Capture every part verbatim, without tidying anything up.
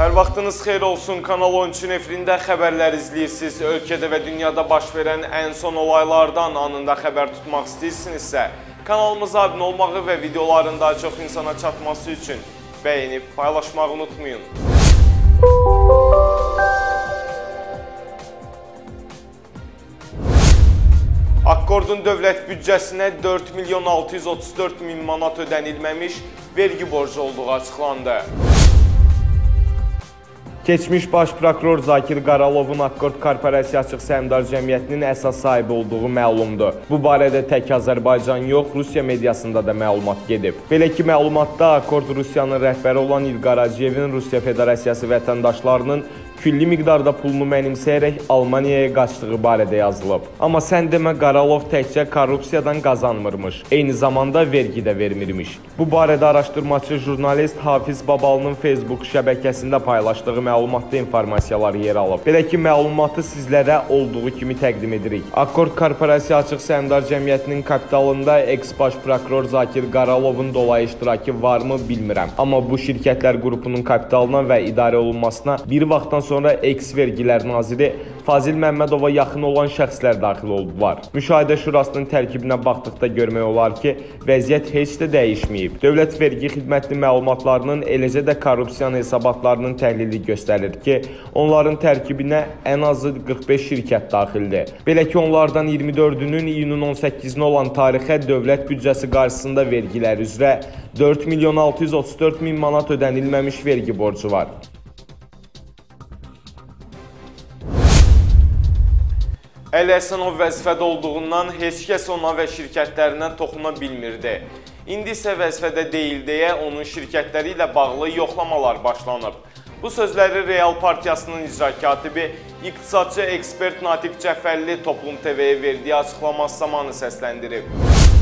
Hər vaxtınız xeyir olsun. Kanal on üçün efirində xəbərlər izləyirsiniz. Ölkədə və dünyada baş verən ən son olaylardan anında xəbər tutmaq istəyirsinizsə, kanalımıza abunə olmağı və videoların daha çox insana çatması üçün bəyənib paylaşmağı unutmayın. Akkordun dövlət büdcəsinə dörd milyon altı yüz otuz dörd min manat ödənilməmiş vergi borcu olduğu açıqlandı. Keçmiş baş prokuror Zakir Qaralovun Akkord Korporasiya Açıq Səhmdar Cəmiyyətinin əsas sahibi olduğu məlumdur. Bu barədə tək Azərbaycan yox, Rusiya mediasında da məlumat gedib. Belə ki, məlumatda Akkord Rusiyanın rəhbəri olan İlqar Acıyevin Rusiya Federasiyası vətəndaşlarının külli miqdarda pulunu mənimsəyərək Almaniyaya qaçdığı barədə yazılıb. Amma sən demə, Qaralov təkcə korrupsiyadan qazanmırmış, eyni zamanda vergi də vermirmiş. Bu barədə araşdırmaçı jurnalist Hafiz Babalının Facebook şəbəkəsində paylaşdığı məlumatda informasiyalar yer alıb. Belə ki, məlumatı sizlərə olduğu kimi təqdim edirik. Akkord Korporasiya Açıq Səhmdar Cəmiyyətinin kapitalında eks-baş prokuror Zakir Qaralovun dolayı iştirakı varmı bilmirəm. Amma bu şirkətlər qrupunun kapitalına və idarə olunmasına bir vaxtdan sonra eks-vergilər naziri Fazil Məmmədova yaxın olan şəxslər daxil oldular. Müşahidə Şurasının tərkibinə baxdıqda görmək olar ki, vəziyyət heç də dəyişməyib. Dövlət Vergi Xidmətinin məlumatlarının, eləcə də korrupsiyanın hesabatlarının təhlili göstərir ki, onların tərkibinə ən azı qırx beş şirkət daxildir. Belə ki, onlardan iyirmi dördünün iyunun on səkkizinə olan tarixə dövlət büdcəsi qarşısında vergilər üzrə dörd milyon altı yüz otuz dörd min manat ödənilməmiş vergi borcu var. Əli Həsənov vəzifədə olduğundan heç kəs ona və şirkətlərinə toxuna bilmirdi. İndi isə vəzifədə deyil deyə onun şirkətləri ilə bağlı yoxlamalar başlanıb. Bu sözləri Real Partiyasının icra katibi, iqtisadçı ekspert Natiq Cəfərli Toplum T V-yə verdiyi açıqlaması zamanı səsləndirib.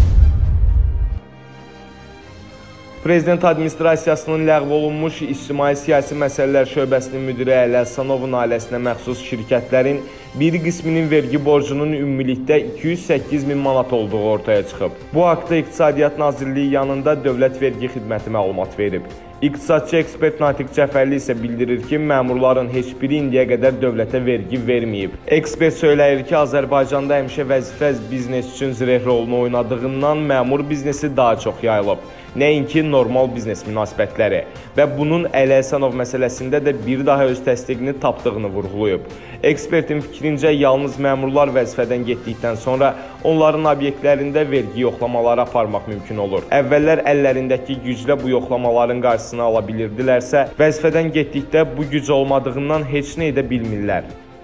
Prezident Administrasiyasının ləğv olunmuş İctimai-Siyasi Məsələlər Şöbəsinin müdiri Əli Həsənovun ailəsinə məxsus şirkətlərin bir qisminin vergi borcunun ümumilikdə iki yüz səkkiz min manat olduğu ortaya çıxıb. Bu haqda İqtisadiyyat Nazirliyi yanında Dövlət Vergi Xidməti məlumat verib. İqtisadçı ekspert Natiq Cəfərli isə bildirir ki, məmurların heç biri indiyə qədər dövlətə vergi verməyib. Ekspert söyləyir ki, Azərbaycanda həmişə vəzifə biznes üçün zireh rolunu oynadığından məmur biznesi daha çox yayılıb. Nəinki normal biznes münasibətləri və bunun Əli Həsənov məsələsində də bir daha öz təsdiqini tapdığını vurğulayıb. Ekspertin fikrincə, yalnız məmurlar vəzifədən getdikdən sonra onların obyektlərində vergi yoxlamaları aparmaq mümkün olur. Əvvəllər əllərindəki güclə bu yoxlamaların qarşısını ala bilirdilərsə, vəzifədən getdikdə bu güc olmadığından heç nə edə bilmirlər.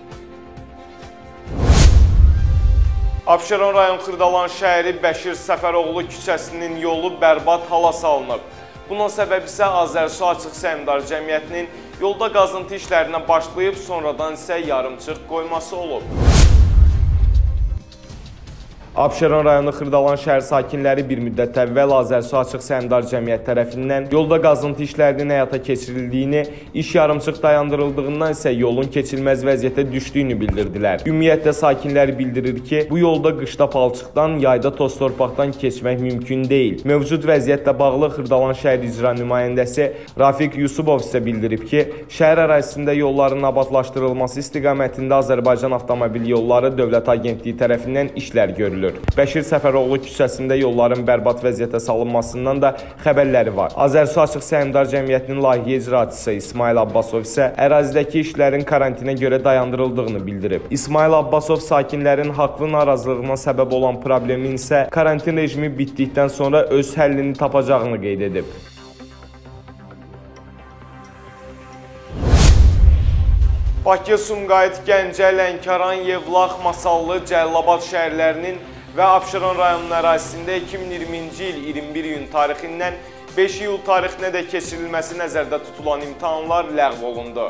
Abşeron rayon Xırdalan şəhəri Bəşir Səfəroğlu küçəsinin yolu bərbad hala salınıb. Bunun səbəbi isə Azərsu Açıq Səhmdar Cəmiyyətinin yolda qazıntı işlərinə başlayıb, sonradan isə yarımçıq qoyması olub. Abşeron rayonu Xırdalan şəhər sakinləri bir müddət əvvəl Azərsu Açıq Səhmdar Cəmiyyət tərəfindən yolda qazıntı işlərinin həyata keçirildiyini, iş yarımçıq dayandırıldığından isə yolun keçilməz vəziyyətə düşdüyünü bildirdilər. Ümumiyyətlə, sakinlər bildirir ki, bu yolda qışda palçıqdan, yayda toz torpaqdan keçmək mümkün deyil. Mövcud vəziyyətlə bağlı Xırdalan şəhər icra nümayəndəsi Rafiq Yusubov isə bildirib ki, şəhər ərazisində yolların abadlaşdırılması istiqamətində Azərbaycan Avtomobil Yolları Dövlət Agentliyi tərəfindən işlər görülür. Bəşir Səfəroğlu küçəsində yolların bərbad vəziyyətə salınmasından da xəbərləri var. Azərsu Açıq Səhmdar Cəmiyyətinin layihə icraçısı İsmail Abbasov isə ərazidəki işlərin karantinə görə dayandırıldığını bildirib. İsmail Abbasov sakinlərin haqlı narazılığına səbəb olan problemin isə karantin rejimi bitdikdən sonra öz həllini tapacağını qeyd edib. Bakı, Sumqayıt, Gəncə, Lənkəran, Yevlax, Masallı, Cəlilabad şəhərlərinin və Abşeron rayonunun ərazisində iki min iyirminci il iyirmi bir iyun tarixindən beş iyul tarixinə də keçirilməsi nəzərdə tutulan imtahanlar ləğv olundu.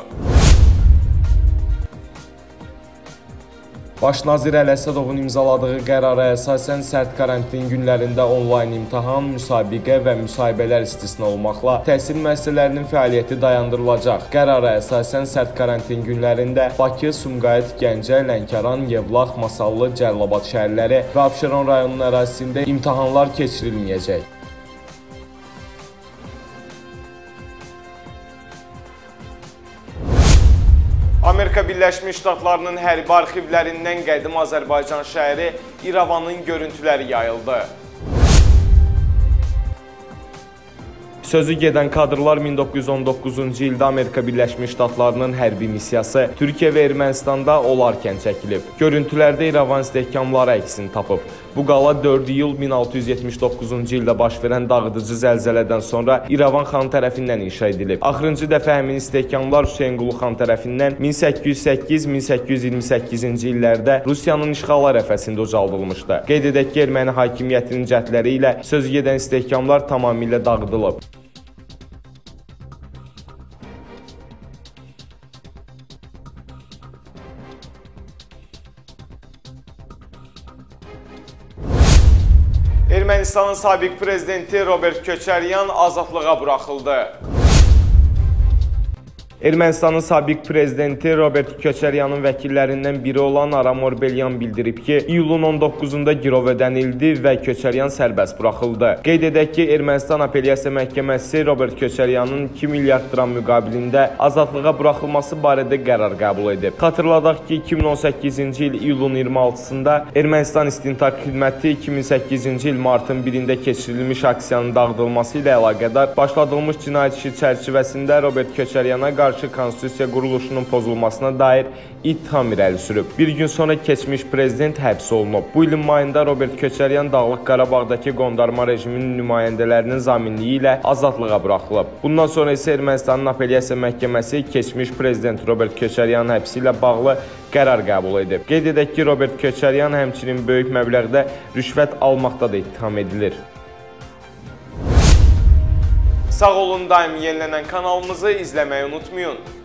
Baş nazir Əli Həsənovun imzaladığı qərara əsasən sərt karantin günlərində onlayn imtahan, müsabiqə və müsahibələr istisna olmaqla təhsil müəssisələrinin fəaliyyəti dayandırılacaq. Qərara əsasən sərt karantin günlərində Bakı, Sumqayıt, Gəncə, Lənkəran, Yevlax, Masallı, Cəlilabad şəhərləri və Abşeron rayonunun ərazisində imtahanlar keçirilməyəcək. Amerika Birləşmiş Ştatlarının hərbi arxivlərindən qədim Azərbaycan şəhəri İrəvanın görüntüləri yayıldı. Sözü gedən kadrlar min doqquz yüz on doqquzuncu ildə Amerika Birləşmiş Ştatlarının hərbi missiyası Türkiyə və Ermənistanda olarkən çəkilib. Görüntülərdə İrəvan istehkamları əksini tapıb. Bu qala dörd iyul min altı yüz yetmiş doqquzuncu ildə baş verən dağıdıcı zəlzələdən sonra İrəvan xan tərəfindən inşa edilib. Axırıncı dəfə həmin istehkamlar Hüseynqulu xan tərəfindən min səkkiz yüz səkkiz min səkkiz yüz iyirmi səkkizinci illərdə Rusiyanın işğalı ərəfəsində ucaldılmışdı. Qeyd edək ki, erməni hakimiyyətinin cəhdləri ilə sözü gedən istehkamlar tamamilə dağıdılıb. Ermənistanın sabiq prezidenti Robert Köçəryan azadlığa buraxıldı. Ermənistanın sabiq prezidenti Robert Köçəryanın vəkillərindən biri olan Aram Orbelyan bildirib ki, iyulun on doqquzunda girov ödənildi və Köçəryan sərbəst buraxıldı. Qeyd edək ki, Ermənistan Apellyasiya Məhkəməsi Robert Köçəryanın iki milyard dram müqabilində azadlığa buraxılması barədə qərar qəbul edib. Xatırladaq ki, iki min on səkkizinci il iyulun iyirmi altısında Ermənistan İstintaq Xidməti iki min səkkizinci il martın birində keçirilmiş aksiyanın dağıdılması ilə əlaqədar başladılmış cinayət işi çərçivəsində Robert Köçəryana qarşı Konstitusiya quruluşunun pozulmasına dair ittiham irəli sürüb. Bir gün sonra keçmiş prezident həbs olunub. Bu ilin mayında Robert Köçəryan Dağlıq Qarabağdakı qondarma rejiminin nümayəndələrinin zaminliyi ilə azadlığa buraxılıb. Bundan sonra isə Ermənistanın Apellyasiya Məhkəməsi keçmiş prezident Robert Köçəryanın həbsi ilə bağlı qərar qəbul edib. Qeyd edək ki, Robert Köçəryan həmçinin böyük məbləğdə rüşvət almaqda da ittiham edilir. Sağ olun, daim yenilənən kanalımızı izləməyi unutmayın.